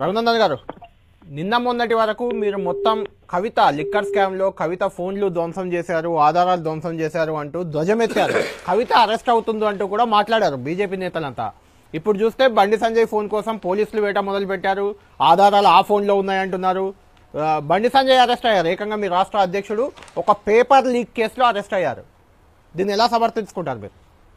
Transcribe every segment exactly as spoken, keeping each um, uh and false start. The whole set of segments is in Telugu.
రఘునందన్ గారు, నిన్న మొన్నటి వరకు మీరు మొత్తం కవిత లిక్కర్ స్కామ్లో కవిత ఫోన్లు ధ్వంసం చేశారు, ఆధారాలు ధ్వంసం చేశారు అంటూ ధ్వజమెత్తారు. కవిత అరెస్ట్ అవుతుందో అంటూ కూడా మాట్లాడారు బీజేపీ నేతలంతా. ఇప్పుడు చూస్తే బండి సంజయ్ ఫోన్ కోసం పోలీసులు వేట మొదలు పెట్టారు. ఆధారాలు ఆ ఫోన్లో ఉన్నాయంటున్నారు. బండి సంజయ్ అరెస్ట్ అయ్యారు. ఏకంగా మీ రాష్ట్ర అధ్యక్షుడు ఒక పేపర్ లీక్ కేసులో అరెస్ట్ అయ్యారు. దీన్ని ఎలా సమర్థించుకుంటారు మీరు?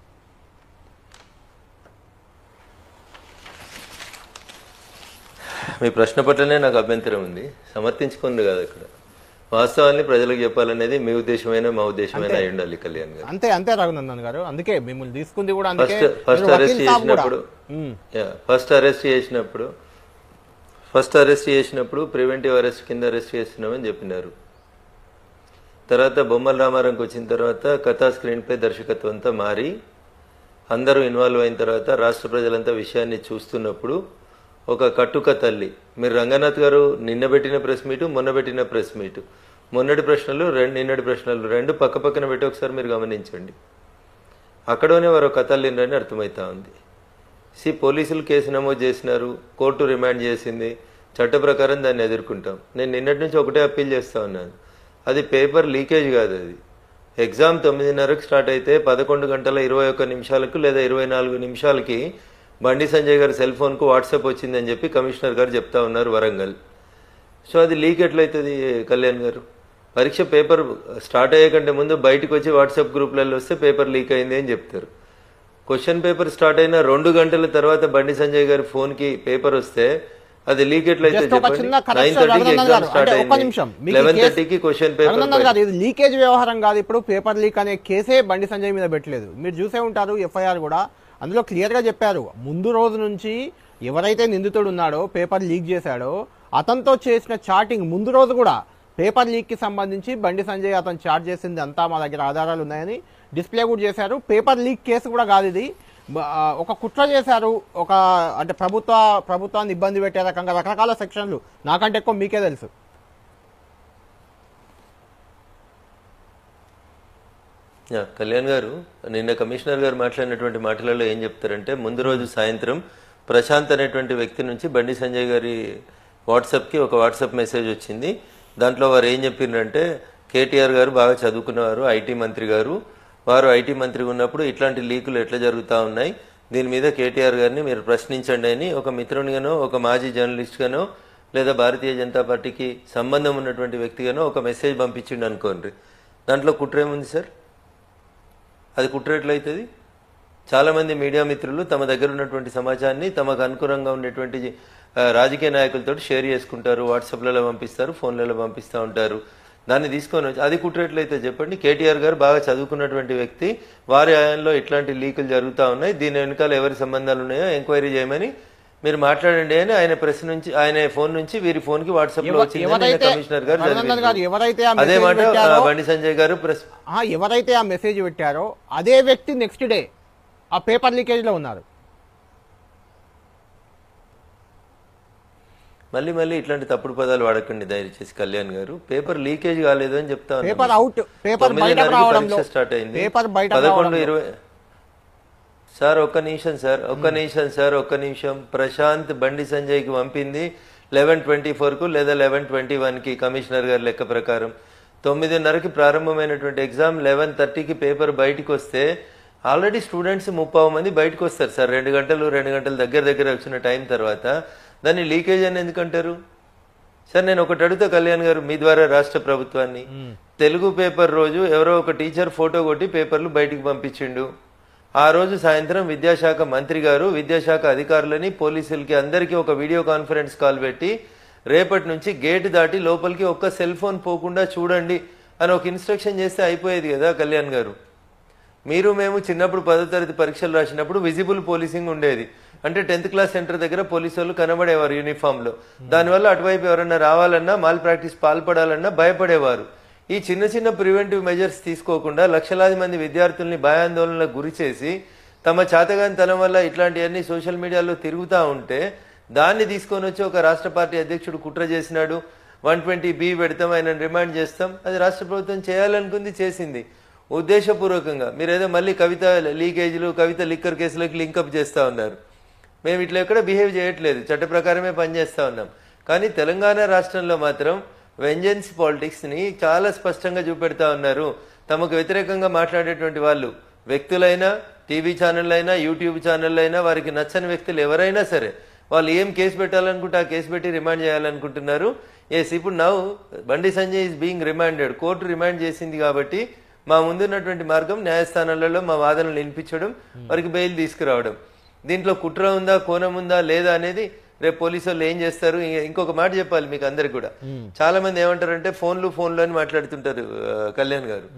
మీ ప్రశ్న పట్లనే నాకు అభ్యంతరం ఉంది. సమర్థించుకుంది కాదు, ఇక్కడ వాస్తవాన్ని ప్రజలకు చెప్పాలనేది మీ ఉద్దేశమైన మా ఉద్దేశమైన అయి ఉండాలి కళ్యాణ్ గారు. అంతే అంతే రఘునందన్ గారు, అందుకే మిమ్మల్ని తీసుకుంది కూడా. ఫస్ట్ అరెస్ట్ చేసినప్పుడు ఫస్ట్ అరెస్ట్ చేసినప్పుడు ఫస్ట్ అరెస్ట్ చేసినప్పుడు ప్రివెంటివ్ అరెస్ట్ కింద అరెస్ట్ చేస్తున్నామని చెప్పినారు. తర్వాత బొమ్మల రామారంకి వచ్చిన తర్వాత కథా స్క్రీన్ పై దర్శకత్వం అంతా మారి అందరూ ఇన్వాల్వ్ అయిన తర్వాత రాష్ట్ర ప్రజలంతా విషయాన్ని చూస్తున్నప్పుడు ఒక కట్టుక తల్లి, మీరు రంగనాథ్ గారు నిన్న పెట్టిన ప్రెస్ మీటు, మొన్న పెట్టిన ప్రెస్ మీటు, మొన్నటి ప్రశ్నలు రెండు, నిన్నటి ప్రశ్నలు రెండు పక్క పక్కన పెట్టి ఒకసారి మీరు గమనించండి. అక్కడనే వారు ఒక తల్లిని అర్థమవుతా ఉంది. సి పోలీసులు కేసు నమోదు చేసినారు, కోర్టు రిమాండ్ చేసింది, చట్ట ప్రకారం దాన్ని ఎదుర్కొంటాం. నేను నిన్నటి నుంచి ఒకటే అప్పీల్ చేస్తా ఉన్నాను, అది పేపర్ లీకేజ్ కాదు. అది ఎగ్జామ్ తొమ్మిదిన్నరకు స్టార్ట్ అయితే పదకొండు గంటల ఇరవై ఒక్క నిమిషాలకు లేదా ఇరవై నాలుగు నిమిషాలకి బండి సంజయ్ గారి సెల్ ఫోన్కు వాట్సాప్ వచ్చిందని చెప్పి కమిషనర్ గారు చెప్తా ఉన్నారు వరంగల్. సో అది లీక్ ఎట్లయితుంది కళ్యాణ్ గారు? పరీక్ష పేపర్ స్టార్ట్ అయ్యే కంటే ముందు బయటకు వచ్చి వాట్సాప్ గ్రూప్లలో వస్తే పేపర్ లీక్ అయింది అని చెప్తారు. క్వశ్చన్ పేపర్ స్టార్ట్ అయిన రెండు గంటల తర్వాత బండి సంజయ్ గారి ఫోన్ కి పేపర్ వస్తే అది లీక్ ఎట్లయితే చెప్పండి. నైన్ థర్టీకి ఎగ్జామ్ స్టార్ట్ అయింది, లెవెన్ థర్టీకి క్వశ్చన్ పేపర్. ఇది లీకేజ్ వ్యవహారం కాదు. ఇప్పుడు పేపర్ లీక్ అనే కేసే బండి సంజయ్ మీద పెట్టలేదు. మీరు చూసే ఉంటారు ఎఫ్ఐఆర్ కూడా, అందులో క్లియర్గా చెప్పారు. ముందు రోజు నుంచి ఎవరైతే నిందితుడు ఉన్నాడో, పేపర్ లీక్ చేశాడో, అతనితో చేసిన చాటింగ్ ముందు రోజు కూడా పేపర్ లీక్కి సంబంధించి బండి సంజయ్ అతను చాట్ చేసింది అంతా మా దగ్గర ఆధారాలు ఉన్నాయని డిస్ప్లే కూడా చేశారు. పేపర్ లీక్ కేసు కూడా కాదు ఇది. ఒక కుట్ర చేశారు, ఒక అంటే ప్రభుత్వ ప్రభుత్వాన్ని ఇబ్బంది పెట్టే రకంగా రకరకాల సెక్షన్లు, నాకంటే ఎక్కువ మీకే తెలుసు. కళ్యాణ్ గారు, నిన్న కమిషనర్ గారు మాట్లాడినటువంటి మాటలలో ఏం చెప్తారంటే, ముందు రోజు సాయంత్రం ప్రశాంత్ అనేటువంటి వ్యక్తి నుంచి బండి సంజయ్ గారి వాట్సాప్కి ఒక వాట్సాప్ మెసేజ్ వచ్చింది. దాంట్లో వారు ఏం చెప్పిండ్రంటే, కేటీఆర్ గారు బాగా చదువుకున్నవారు, ఐటీ మంత్రి గారు, వారు ఐటీ మంత్రి ఉన్నప్పుడు ఇట్లాంటి లీకులు ఎట్లా జరుగుతూ ఉన్నాయి, దీని మీద కేటీఆర్ గారిని మీరు ప్రశ్నించండి అని ఒక మిత్రునిగానో, ఒక మాజీ జర్నలిస్ట్గానో, లేదా భారతీయ జనతా పార్టీకి సంబంధం ఉన్నటువంటి వ్యక్తిగానో ఒక మెసేజ్ పంపించిండు అనుకోండి. దాంట్లో కుట్ర ఏముంది సార్? అది కుట్ర ఎట్లయితుంది? చాలామంది మీడియా మిత్రులు తమ దగ్గర ఉన్నటువంటి సమాచారాన్ని తమకు అనుకూలంగా ఉండేటువంటి రాజకీయ నాయకులతో షేర్ చేసుకుంటారు, వాట్సాప్లలో పంపిస్తారు, ఫోన్లలో పంపిస్తూ ఉంటారు. దాన్ని తీసుకొని వచ్చి అది కుట్ర ఎట్లయితే చెప్పండి. కేటీఆర్ గారు బాగా చదువుకున్నటువంటి వ్యక్తి, వారి ఆయంలో ఇట్లాంటి లీకులు జరుగుతూ ఉన్నాయి, దీని వెనకాల ఎవరి సంబంధాలు ఉన్నాయో ఎంక్వైరీ చేయమని మీరు మాట్లాడండి అని ఆయన ప్రెస్ నుంచి, ఆయన ఫోన్ నుంచి వీరి ఫోన్ కి వాట్సాప్ లో వచ్చింది కమిషనర్ గారు. అదే మాట బండి సంజయ్ గారు ప్రెస్ ఎవరైతే ఆ మెసేజ్ పెట్టారో అదే వ్యక్తి నెక్స్ట్ డే ఆ పేపర్ లీకేజ్ లో ఉన్నారు. మళ్ళీ మళ్ళీ ఇట్లాంటి తప్పుడు పదాలు వాడకండి దయచేసి కళ్యాణ్ గారు. పేపర్ లీకేజ్ కాలేదు అని చెప్తా ఉన్నాను. స్టార్ట్ అయింది పదకొండు ఇరవై సార్ ఒక్క నిమిషం సార్ ఒక్క నిమిషం సార్ ఒక్క నిమిషం ప్రశాంత్ బండి సంజయ్ కి పంపింది లెవెన్ ట్వంటీ ఫోర్ కు లేదా లెవెన్ ట్వంటీ వన్ కి కమిషనర్ గారి లెక్క ప్రకారం. తొమ్మిదిన్నరకి ప్రారంభమైనటువంటి ఎగ్జామ్ లెవెన్ థర్టీకి పేపర్ బయటకు వస్తే ఆల్రెడీ స్టూడెంట్స్ ముప్పావు మంది బయటకు వస్తారు సార్. రెండు గంటలు రెండు గంటలు దగ్గర దగ్గర వచ్చిన టైం తర్వాత దాన్ని లీకేజ్ అని ఎందుకంటారు సార్? నేను ఒకటి అడుగుతా కళ్యాణ్ గారు మీ ద్వారా రాష్ట్ర ప్రభుత్వాన్ని, తెలుగు పేపర్ రోజు ఎవరో ఒక టీచర్ ఫోటో కొట్టి పేపర్లు బయటికి పంపించిండు. ఆ రోజు సాయంత్రం విద్యాశాఖ మంత్రి గారు విద్యాశాఖ అధికారులని పోలీసులకి అందరికీ ఒక వీడియో కాన్ఫరెన్స్ కాల్ పెట్టి రేపటి నుంచి గేట్ దాటి లోపలికి ఒక్క సెల్ ఫోన్ పోకుండా చూడండి అని ఒక ఇన్స్ట్రక్షన్ చేస్తే అయిపోయేది కదా కళ్యాణ్ గారు. మీరు మేము చిన్నప్పుడు పదో తరగతి పరీక్షలు రాసినప్పుడు విజిబుల్ పోలీసింగ్ ఉండేది. అంటే టెన్త్ క్లాస్ సెంటర్ దగ్గర పోలీసు వాళ్ళు కనబడేవారు యూనిఫామ్ లో. దానివల్ల అటువైపు ఎవరన్నా రావాలన్నా మాల్ ప్రాక్టీస్ పాల్పడాలన్నా భయపడేవారు. ఈ చిన్న చిన్న ప్రివెంటివ్ మెజర్స్ తీసుకోకుండా లక్షలాది మంది విద్యార్థుల్ని భయాందోళనలకు గురి చేసి తమ చాతగాని తనం వల్ల ఇట్లాంటివన్నీ సోషల్ మీడియాలో తిరుగుతూ ఉంటే దాన్ని తీసుకొని వచ్చి ఒక రాష్ట్ర పార్టీ అధ్యక్షుడు కుట్ర చేసినాడు, వన్ ట్వంటీ బి పెడతాం, ఆయన రిమాండ్ చేస్తాం. అది రాష్ట్ర ప్రభుత్వం చేయాలనుకుంది, చేసింది ఉద్దేశపూర్వకంగా. మీరేదో మళ్ళీ కవిత లీకేజీలు, కవిత లిక్కర్ కేసులకు లింకప్ చేస్తా ఉన్నారు. మేము ఇట్లా ఎక్కడ బిహేవ్ చేయట్లేదు, చట్ట ప్రకారమే పనిచేస్తా ఉన్నాం. కానీ తెలంగాణ రాష్ట్రంలో మాత్రం వెంజెన్స్ పాలిటిక్స్ని చాలా స్పష్టంగా చూపెడతా ఉన్నారు. తమకు వ్యతిరేకంగా మాట్లాడేటువంటి వాళ్ళు వ్యక్తులైనా, టీవీ ఛానల్ అయినా, యూట్యూబ్ ఛానల్ అయినా, వారికి నచ్చని వ్యక్తులు ఎవరైనా సరే వాళ్ళు ఏం కేసు పెట్టాలనుకుంటే ఆ కేసు పెట్టి రిమాండ్ చేయాలనుకుంటున్నారు. ఎస్, ఇప్పుడు now Bandi Sanjay is being remanded. Court remand చేసింది కాబట్టి మా ముందున్నటువంటి మార్గం న్యాయస్థానాలలో మా వాదనలు వినిపించడం, వారికి బెయిల్ తీసుకురావడం. దీంట్లో కుట్ర ఉందా, కోణం ఉందా లేదా అనేది రేపు పోలీసు వాళ్ళు ఏం చేస్తారు. ఇంకొక మాట చెప్పాలి మీకు అందరికి కూడా. చాలా మంది ఏమంటారంటే ఫోన్లు ఫోన్లు అని మాట్లాడుతుంటారు కళ్యాణ్ గారు.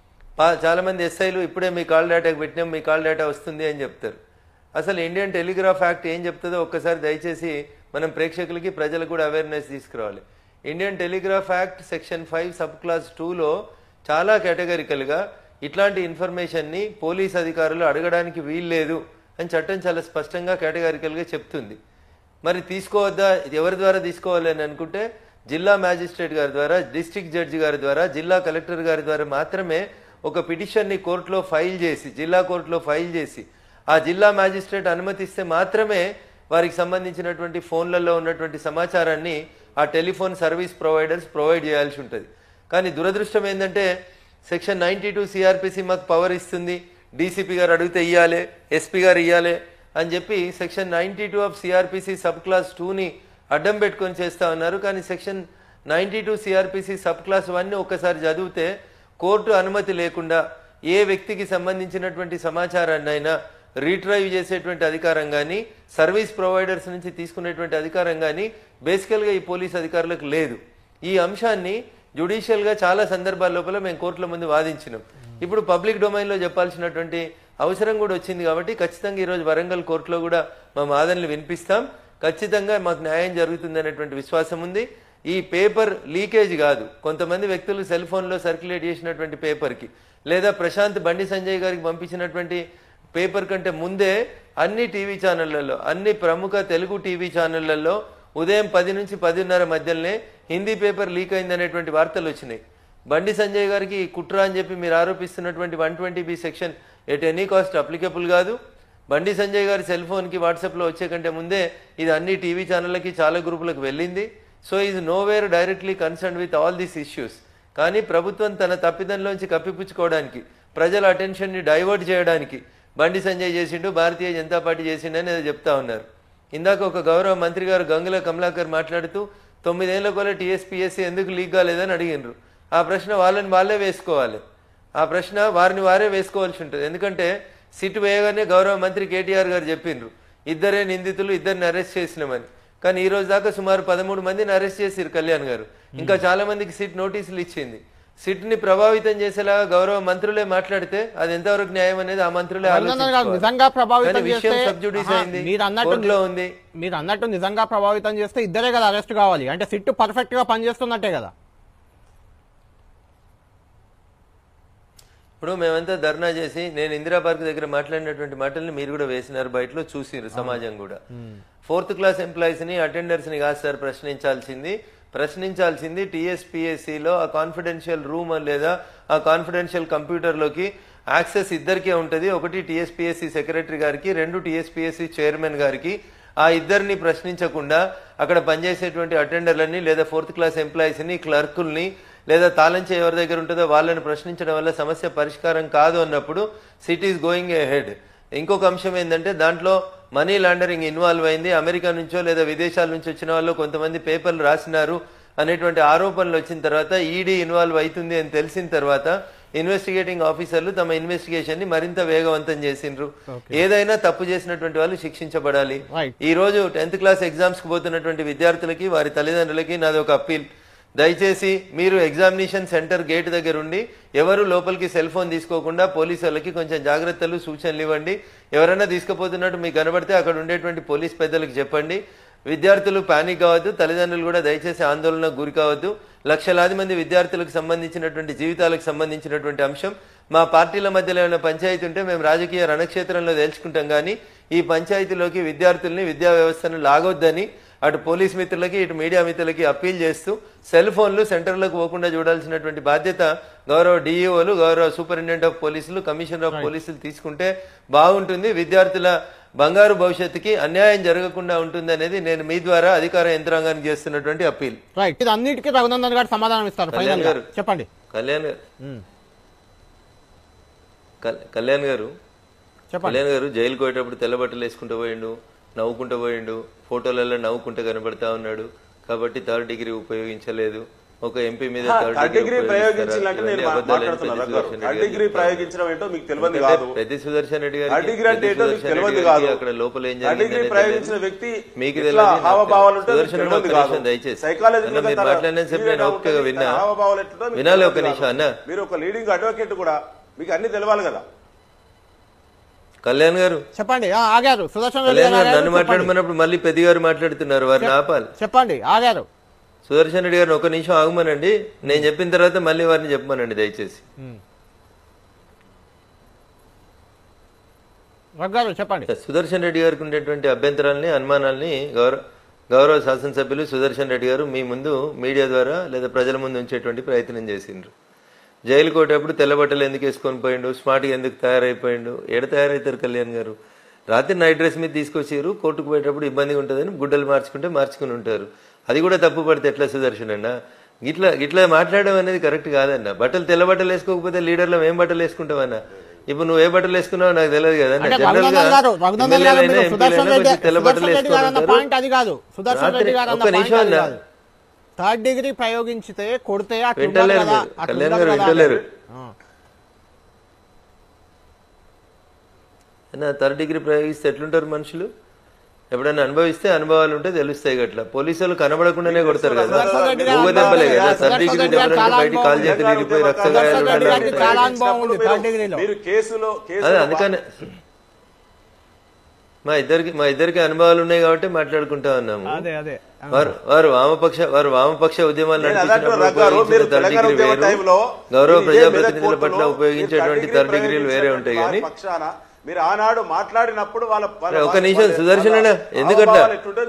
చాలా మంది ఎస్ఐలు ఇప్పుడే మీ కాల్ డేటాకి పెట్టినాం, మీ కాల్ డేటా వస్తుంది అని చెప్తారు. అసలు ఇండియన్ టెలిగ్రాఫ్ యాక్ట్ ఏం చెప్తుందో ఒక్కసారి దయచేసి మనం ప్రేక్షకులకి ప్రజలకు కూడా అవేర్నెస్ తీసుకురావాలి. Indian telegraph act section five sub clause టూలో చాలా కేటగిరికల్గా ఇట్లాంటి ఇన్ఫర్మేషన్ని పోలీస్ అధికారులు అడగడానికి వీల్లేదు అని చట్టం చాలా స్పష్టంగా కేటగిరికల్గా చెప్తుంది. మరి తీసుకోవద్దా, ఎవరి ద్వారా తీసుకోవాలి అని అనుకుంటే జిల్లా మ్యాజిస్ట్రేట్ గారి ద్వారా, డిస్ట్రిక్ట్ జడ్జి గారి ద్వారా, జిల్లా కలెక్టర్ గారి ద్వారా మాత్రమే ఒక పిటిషన్ని కోర్టులో ఫైల్ చేసి, జిల్లా కోర్టులో ఫైల్ చేసి ఆ జిల్లా మ్యాజిస్ట్రేట్ అనుమతిస్తే మాత్రమే వారికి సంబంధించినటువంటి ఫోన్లలో ఉన్నటువంటి సమాచారాన్ని ఆ టెలిఫోన్ సర్వీస్ ప్రొవైడర్స్ ప్రొవైడ్ చేయాల్సి ఉంటుంది. కానీ దురదృష్టం ఏంటంటే సెక్షన్ నైన్టీ టూ సిఆర్పిసి మాకు పవర్ ఇస్తుంది, డీసీపీ గారు అడిగితే ఇయ్యాలి, ఎస్పీ గారు ఇయ్యాలి అని చెప్పి section ninety two of CrPC sub clause టూని అడ్డం పెట్టుకొని చేస్తా ఉన్నారు. కానీ section ninety two CrPC sub clause one ని ఒక్కసారి చదివితే కోర్టు అనుమతి లేకుండా ఏ వ్యక్తికి సంబంధించినటువంటి సమాచారాన్ని అయినా రీట్రైవ్ చేసేటువంటి అధికారం కానీ, సర్వీస్ ప్రొవైడర్స్ నుంచి తీసుకునేటువంటి అధికారం కానీ బేసికల్గా ఈ పోలీస్ అధికారులకు లేదు. ఈ అంశాన్ని జ్యుడిషియల్గా చాలా సందర్భాల లోపల మేము కోర్టుల ముందు వాదించినాం. ఇప్పుడు పబ్లిక్ డొమైన్లో చెప్పాల్సినటువంటి అవసరం కూడా వచ్చింది కాబట్టి ఖచ్చితంగా ఈరోజు వరంగల్ కోర్టులో కూడా మా వాదనలు వినిపిస్తాం. ఖచ్చితంగా మాకు న్యాయం జరుగుతుంది అనేటువంటి విశ్వాసం ఉంది. ఈ పేపర్ లీకేజ్ కాదు, కొంతమంది వ్యక్తులు సెల్ ఫోన్లో సర్క్యులేట్ చేసినటువంటి పేపర్కి లేదా ప్రశాంత్ బండి సంజయ్ గారికి పంపించినటువంటి పేపర్ కంటే ముందే అన్ని టీవీ ఛానళ్లలో, అన్ని ప్రముఖ తెలుగు టీవీ ఛానళ్లలో ఉదయం పది నుంచి పదిన్నర మధ్యలోనే హిందీ పేపర్ లీక్ అయిందనేటువంటి వార్తలు వచ్చినాయి. బండి సంజయ్ గారికి కుట్ర అని చెప్పి మీరు ఆరోపిస్తున్నటువంటి one twenty B section at any cost applicable కాదు. బండి సంజయ్ గారి సెల్ ఫోన్కి వాట్సాప్లో వచ్చే కంటే ముందే ఇది అన్ని టీవీ ఛానళ్ళకి, చాలా గ్రూపులకు వెళ్ళింది. So is nowhere directly concern with all these issues. కానీ ప్రభుత్వం తన తప్పిదంలోంచి కప్పిపుచ్చుకోవడానికి, ప్రజల అటెన్షన్ని డైవర్ట్ చేయడానికి బండి సంజయ్ చేసిండు, భారతీయ జనతా పార్టీ చేసిండు అని చెప్తా ఉన్నారు. ఇందాక ఒక గౌరవ మంత్రి గారు గంగుల కమలాకర్ మాట్లాడుతూ తొమ్మిదేళ్ల కొల టీఎస్పీఎస్సీ ఎందుకు లీక్ కాలేదని అడిగినరు. ఆ ప్రశ్న వాళ్ళని వాళ్ళే వేసుకోవాలి, ఆ ప్రశ్న వారిని వారే వేసుకోవాల్సి ఉంటుంది. ఎందుకంటే సిట్ వేయగానే గౌరవ మంత్రి కేటీఆర్ గారు చెప్పిండ్రు ఇద్దరే నిందితులు, ఇద్దరిని అరెస్ట్ చేసినామని. కానీ ఈ రోజు దాకా సుమారు పదమూడు మందిని అరెస్ట్ చేసిరు కళ్యాణ్ గారు. ఇంకా చాలా మందికి సిట్ నోటీసులు ఇచ్చింది. సిట్ ని ప్రభావితం చేసేలాగా గౌరవ మంత్రులే మాట్లాడితే అది ఎంతవరకు న్యాయం అనేది ఆ మంత్రులే నిజంగా ప్రభావితం చేస్తే ఉంది. మీరు అన్నట్టు నిజంగా ప్రభావితం చేస్తే ఇద్దరే కదా అరెస్ట్ కావాలి, అంటే సిట్ పర్ఫెక్ట్ గా పనిచేస్తున్నట్టే కదా. ఇప్పుడు మేమంతా ధర్నా చేసి నేను ఇందిరా పార్క్ దగ్గర మాట్లాడినటువంటి మాటల్ని మీరు కూడా వేసినారు, బయటలో చూసిరు సమాజం కూడా. ఫోర్త్ క్లాస్ ఎంప్లాయీస్ ని, అటెండర్స్ ని కాదు సార్ ప్రశ్నించాల్సింది, ప్రశ్నించాల్సింది టీఎస్పీఎస్సీలో ఆ కాన్ఫిడెన్షియల్ రూమ్ లేదా ఆ కాన్ఫిడెన్షియల్ కంప్యూటర్లోకి యాక్సెస్ ఇద్దరికే ఉంటుంది. ఒకటి టీఎస్పీఎస్సీ సెక్రటరీ గారికి, రెండు టీఎస్పీఎస్సీ చైర్మన్ గారికి. ఆ ఇద్దరిని ప్రశ్నించకుండా అక్కడ పనిచేసేటువంటి అటెండర్లని లేదా ఫోర్త్ క్లాస్ ఎంప్లాయీస్ని, క్లర్కుల్ని లేదా తాళంచే ఎవరి దగ్గర ఉంటుందో వాళ్ళని ప్రశ్నించడం వల్ల సమస్య పరిష్కారం కాదు అన్నప్పుడు SIT is going ahead. ఇంకొక అంశం ఏంటంటే దాంట్లో మనీ లాండరింగ్ ఇన్వాల్వ్ అయింది. అమెరికా నుంచో లేదా విదేశాల నుంచి వచ్చిన వాళ్ళు కొంతమంది పేపర్లు రాసినారు అనేటువంటి ఆరోపణలు వచ్చిన తర్వాత, ఈడీ ఇన్వాల్వ్ అవుతుంది అని తెలిసిన తర్వాత ఇన్వెస్టిగేటింగ్ ఆఫీసర్లు తమ ఇన్వెస్టిగేషన్ ని మరింత వేగవంతం చేసిండ్రు. ఏదైనా తప్పు చేసినటువంటి వాళ్ళు శిక్షించబడాలి. ఈ రోజు టెన్త్ క్లాస్ ఎగ్జామ్స్ కు పోతున్నటువంటి విద్యార్థులకి, వారి తల్లిదండ్రులకి నాది ఒక అప్పీల్. దయచేసి మీరు ఎగ్జామినేషన్ సెంటర్ గేట్ దగ్గర ఉండి ఎవరు లోపలికి సెల్ ఫోన్ తీసుకోకుండా పోలీసు వాళ్ళకి కొంచెం జాగ్రత్తలు, సూచనలు ఇవ్వండి. ఎవరైనా తీసుకుపోతున్నట్టు మీకు కనబడితే అక్కడ ఉండేటువంటి పోలీస్ పెద్దలకు చెప్పండి. విద్యార్థులు పానిక్ కావద్దు, తల్లిదండ్రులు కూడా దయచేసి ఆందోళనకు గురి కావద్దు. లక్షలాది మంది విద్యార్థులకు సంబంధించినటువంటి జీవితాలకు సంబంధించినటువంటి అంశం. మా పార్టీల మధ్యలో ఏమైనా పంచాయతీ ఉంటే మేము రాజకీయ రణక్షేత్రంలో తేల్చుకుంటాం, కానీ ఈ పంచాయతీలోకి విద్యార్థుల్ని, విద్యా వ్యవస్థను లాగొద్దని అటు పోలీస్ మిత్రులకి ఇటు మీడియా మిత్రులకి అప్పీల్ చేస్తూ సెల్ ఫోన్లు సెంటర్లకు పోకుండా చూడాల్సినటువంటి బాధ్యత గౌరవ డిఈఓలు గౌరవ సూపరింటెండెంట్ ఆఫ్ పోలీసులు కమిషనర్ ఆఫ్ పోలీసులు తీసుకుంటే బాగుంటుంది, విద్యార్థుల బంగారు భవిష్యత్తుకి అన్యాయం జరగకుండా ఉంటుంది అనేది నేను మీ ద్వారా అధికార యంత్రాంగానికి చేస్తున్నటువంటి అప్పీల్. రైట్, ఇది అన్నిటికీ రఘునందన్ గారు సమాధానం ఇస్తారు. కళ్యాణ్ గారు చెప్పండి. కళ్యాణ్ గారు కళ్యాణ్ గారు కళ్యాణ్ గారు జైలుకు పోయేటప్పుడు తెల్లబట్టలు వేసుకుంటూ పోయిండు, నవ్వుకుంటూ పోయిండు, ఫోటోలలో నవ్వుకుంటూ కనబడతా ఉన్నాడు కాబట్టి థర్డ్ డిగ్రీ ఉపయోగించలేదు. ఒక ఎంపీ మీద థర్డ్ డిగ్రీ ప్రయోగించినట్టు నేను మాట్లాడుతున్నాను. థర్డ్ డిగ్రీ ప్రయోగించడం ఏంటో మీకు తెలియదు కాదు. పెద్ద సుదర్శన్ రెడ్డి గారు థర్డ్ డిగ్రీ అంటే ఏంటో మీకు తెలియదు కాదు. అక్కడ లోపల ఏం థర్డ్ డిగ్రీ ప్రయోగించిన వ్యక్తి మీకు హావభావాలు దయచేసి సైకాలజీ మాట్లాడిన సేపు నేను ఓపికగా విన్నా వినాలి. ఒక నిమిషం అన్న, మీరు ఒక లీడింగ్ అడ్వకేట్ కూడా మీకు అన్ని తెలవాలి కదా. కళ్యాణ్ గారు చెప్పండి. ఆగారు సుదర్శన్ కళ్యాణ్ గారు నన్ను మాట్లాడమన్నప్పుడు మళ్ళీ పెద్ద గారు మాట్లాడుతున్నారు, వారిని ఆపాలి. చెప్పండి. ఆగారు సుదర్శన్ రెడ్డి గారిని ఒక నిమిషం ఆగమనండి, నేను చెప్పిన తర్వాత మళ్ళీ వారిని చెప్పమనండి దయచేసి. చెప్పండి. సుదర్శన్ రెడ్డి గారికి ఉండేటువంటి అభ్యంతరాలని అనుమానాలని గౌరవ గౌరవ శాసనసభ్యులు సుదర్శన్ రెడ్డి గారు మీ ముందు మీడియా ద్వారా లేదా ప్రజల ముందు ఉంచేటువంటి ప్రయత్నం చేసిండ్రు. జైలు కోటప్పుడు తెల్లబట్టలు ఎందుకు వేసుకొని పోయిండు, స్మార్ట్గా ఎందుకు తయారైపోయిండు, ఎడ తయారవుతారు కళ్యాణ్ గారు? రాత్రి నైట్ డ్రెస్ మీద తీసుకొచ్చారు, కోర్టుకు పోయేటప్పుడు ఇబ్బందిగా ఉంటుందని గుడ్డలు మార్చుకుంటే మార్చుకుని ఉంటారు. అది కూడా తప్పు పడితే ఎట్లా సుదర్శన్ అన్న? ఇట్లా ఇట్లా మాట్లాడడం అనేది కరెక్ట్ కాదన్న. బట్టలు తెల్ల బట్టలు వేసుకోకపోతే లీడర్లు ఏం బట్టలు వేసుకుంటావన్నా? ఇప్పుడు నువ్వు ఏ బట్టలు వేసుకున్నావు నాకు తెలియదు కదా. జనరల్ గా తెల్ల బట్టలు వేసుకుంటారు. ఒక నిమిషం అన్న, థర్డ్ డిగ్రీ ప్రయోగించితే కొడితే వింటలేరు కళ్యాణ్ గారు, వింటలేరు అన్న. థర్డ్ డిగ్రీ ప్రయోగిస్తే ఎట్లుంటారు మనుషులు? ఎప్పుడైనా అనుభవిస్తే అనుభవాలు ఉంటే తెలుస్తాయి. గట్లా పోలీసు వాళ్ళు కనబడకుండానే కొడతారు కదా, ఊగ దెబ్బలే కదా. థర్డ్ డిగ్రీ బయట కాలు చేతులు ఇరిగిపోయి రక్తగాయాలు అదే. అందుకనే మా ఇద్దరికి మా ఇద్దరికి అనుభవాలు ఉన్నాయి కాబట్టి మాట్లాడుకుంటా ఉన్నాము. వారు వారు వామపక్ష వారు వామపక్ష ఉద్యమాలు నడిపించినప్పుడు థర్డ్ డిగ్రీ వేరు, గౌరవ ప్రజాప్రతినిధుల పట్ల ఉపయోగించేటువంటి థర్డ్ డిగ్రీలు వేరే ఉంటాయి. కానీ మీరు ఆనాడు మాట్లాడినప్పుడు వాళ్ళ ఒక నిమిషం సుదర్శన్ అన్న, ఎందుకట్లా?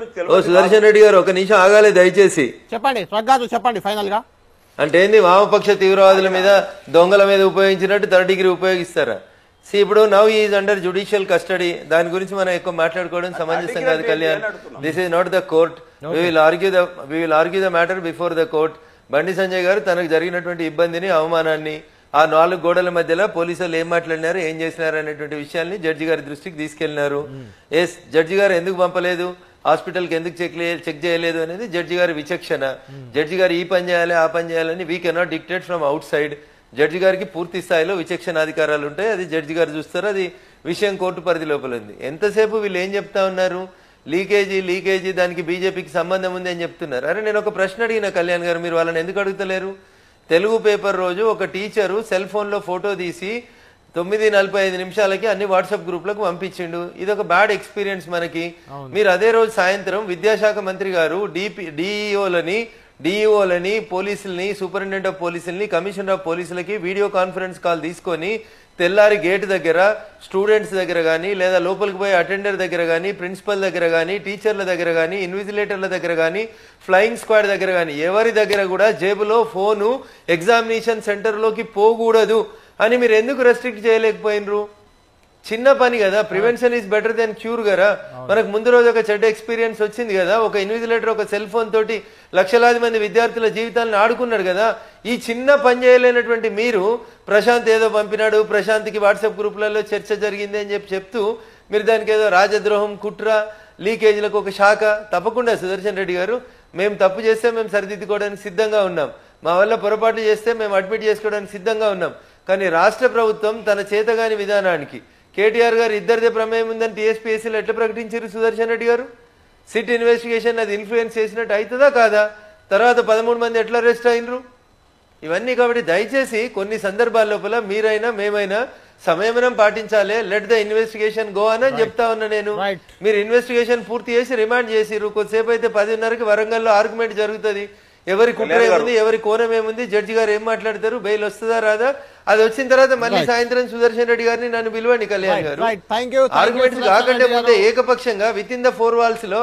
ఓ సుదర్శన్ రెడ్డి గారు ఒక నిమిషం ఆగాలి దయచేసి. చెప్పండి చెప్పండి ఫైనల్ గా. అంటే ఏంది, వామపక్ష తీవ్రవాదుల మీద దొంగల మీద ఉపయోగించినట్టు థర్డ్ డిగ్రీ ఉపయోగిస్తారా? సి ఇప్పుడు now is under judicial custody, దాని గురించి మనం ఎక్కువ మాట్లాడుకోవడం సమంజసం కాదు Kalyan. This is not the court. We will argue the we will argue the matter before the court. Bandi Sanjay గారు తనకు జరిగినటువంటి ఇబ్బందిని, అవమానాన్ని, ఆ నాలుగు గోడల మధ్యలో పోలీసులు ఏం మాట్లాడినారు, ఏం చేసినారు అనేటువంటి విషయాల్ని జడ్జి గారి దృష్టికి తీసుకెళ్లినారు. ఎస్, జడ్జి గారు ఎందుకు పంపలేదు, హాస్పిటల్కి ఎందుకు చెక్ చెక్ చేయలేదు అనేది జడ్జి గారి విచక్షణ. జడ్జి గారు ఈ పని చేయాలి ఆ పని చేయాలని we cannot dictate from outside. Judge గారికి పూర్తి స్థాయిలో విచక్షణ అధికారాలు ఉంటాయి, అది జడ్జి గారు చూస్తారు. అది విషయం కోర్టు పరిధి లోపల ఉంది. ఎంతసేపు వీళ్ళు ఏం చెప్తా ఉన్నారు, లీకేజీ లీకేజీ దానికి బీజేపీకి సంబంధం ఉంది అని చెప్తున్నారు. అరే నేను ఒక ప్రశ్న అడిగిన కళ్యాణ్ గారు, మీరు వాళ్ళని ఎందుకు అడుగుతలేరు? తెలుగు పేపర్ రోజు ఒక టీచరు సెల్ ఫోన్ లో ఫోటో తీసి తొమ్మిది నలభై ఐదు నిమిషాలకి అన్ని వాట్సాప్ గ్రూప్లకు పంపించిండు. ఇది ఒక బ్యాడ్ ఎక్స్పీరియన్స్ మనకి. మీరు అదే రోజు సాయంత్రం విద్యాశాఖ మంత్రి గారు డిపి డిఈఓలని డిఈఓలని పోలీసుల్ని, సూపరింటెండెంట్ ఆఫ్ పోలీసుల్ని, కమిషనర్ ఆఫ్ పోలీసులకి వీడియో కాన్ఫరెన్స్ కాల్ తీసుకొని తెల్లారి గేట్ దగ్గర స్టూడెంట్స్ దగ్గర కానీ, లేదా లోపలికి పోయే అటెండర్ దగ్గర కానీ, ప్రిన్సిపల్ దగ్గర కానీ, టీచర్ల దగ్గర కానీ, ఇన్విజిలేటర్ల దగ్గర కానీ, ఫ్లయింగ్ స్క్వాడ్ దగ్గర కానీ ఎవరి దగ్గర కూడా జేబులో ఫోను ఎగ్జామినేషన్ సెంటర్లోకి పోకూడదు అని మీరు ఎందుకు రెస్ట్రిక్ట్ చేయలేకపోయినరు? చిన్న పని కదా, prevention is better than cure కదా. మనకు ముందు రోజు ఒక చెడ్డ ఎక్స్పీరియన్స్ వచ్చింది కదా, ఒక ఇన్విజిలేటర్ ఒక సెల్ ఫోన్ తోటి లక్షలాది మంది విద్యార్థుల జీవితాలను ఆడుకున్నాడు కదా. ఈ చిన్న పని చేయలేనటువంటి మీరు ప్రశాంత్ ఏదో పంపినాడు, ప్రశాంత్కి వాట్సాప్ గ్రూపులలో చర్చ జరిగింది అని చెప్పి చెప్తూ మీరు దానికి ఏదో రాజద్రోహం, కుట్ర, లీకేజీలకు ఒక శాఖ. తప్పకుండా సుదర్శన్ రెడ్డి గారు, మేము తప్పు చేస్తే మేము సరిదిద్దుకోవడానికి సిద్ధంగా ఉన్నాం, మా వల్ల పొరపాట్లు చేస్తే మేము అడ్మిట్ చేసుకోవడానికి సిద్ధంగా ఉన్నాం. కానీ రాష్ట్ర ప్రభుత్వం తన చేతగాని విధానానికి కేటీఆర్ గారు ఇద్దరిదే ప్రమేయం ఉందని టీఎస్పీఎస్సీలో ఎట్లా ప్రకటించారు సుదర్శన్ రెడ్డి గారు? సిట్ ఇన్వెస్టిగేషన్ అది ఇన్ఫ్లుయెన్స్ చేసినట్టు అవుతుందా కాదా? తర్వాత పదమూడు మంది ఎట్లా అరెస్ట్ అయినరు? ఇవన్నీ కాబట్టి దయచేసి కొన్ని సందర్భాల లోపల మీరైనా మేమైనా సంయమనం పాటించాలి. లెట్ ద ఇన్వెస్టిగేషన్ గో అని చెప్తా ఉన్నా నేను. మీరు ఇన్వెస్టిగేషన్ పూర్తి చేసి రిమాండ్ చేసిరు. కొద్దిసేపు అయితే పదిన్నరకి వరంగల్లో ఆర్గ్యుమెంట్ జరుగుతుంది. ఎవరి కుట్ర ఏముంది, ఎవరి కోణం ఏముంది, జడ్జి గారు ఏం మాట్లాడతారు, బెయిల్ వస్తుందా రాదా, అది వచ్చిన తర్వాత మళ్ళీ సాయంత్రం సుదర్శన్ రెడ్డి గారిని నన్ను పిలవండి కళ్యాణ్ గారు. ఆర్గ్యుమెంట్స్ కాకంటే ముందే ఏకపక్షంగా within the four walls లో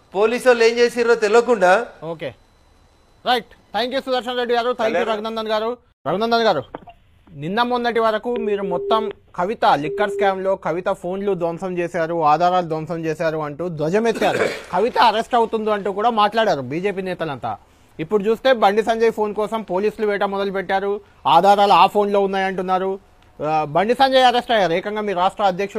పోలీసు వాళ్ళు ఏం చేసిర్రో తెలియకుండా. Okay right, thank you Sudarshan Reddy గారు, థ్యాంక్ యూ రఘునందన్ గారు. రఘునందన్ గారు, నిన్న మొన్నటి వరకు మీరు మొత్తం కవిత లిక్కర్ స్కామ్ లో కవిత ఫోన్లు ధ్వంసం చేశారు, ఆధారాలు ధ్వంసం చేశారు అంటూ ధ్వజమెత్తారు. కవిత అరెస్ట్ అవుతుందో అంటూ కూడా మాట్లాడారు బీజేపీ నేతలంతా. ఇప్పుడు చూస్తే బండి సంజయ్ ఫోన్ కోసం పోలీసులు వేట మొదలు పెట్టారు, ఆధారాలు ఆ ఫోన్ లో ఉన్నాయంటున్నారు. బండి సంజయ్ అరెస్ట్ అయ్యారు, ఏకంగా మీ రాష్ట్ర అధ్యక్షుడు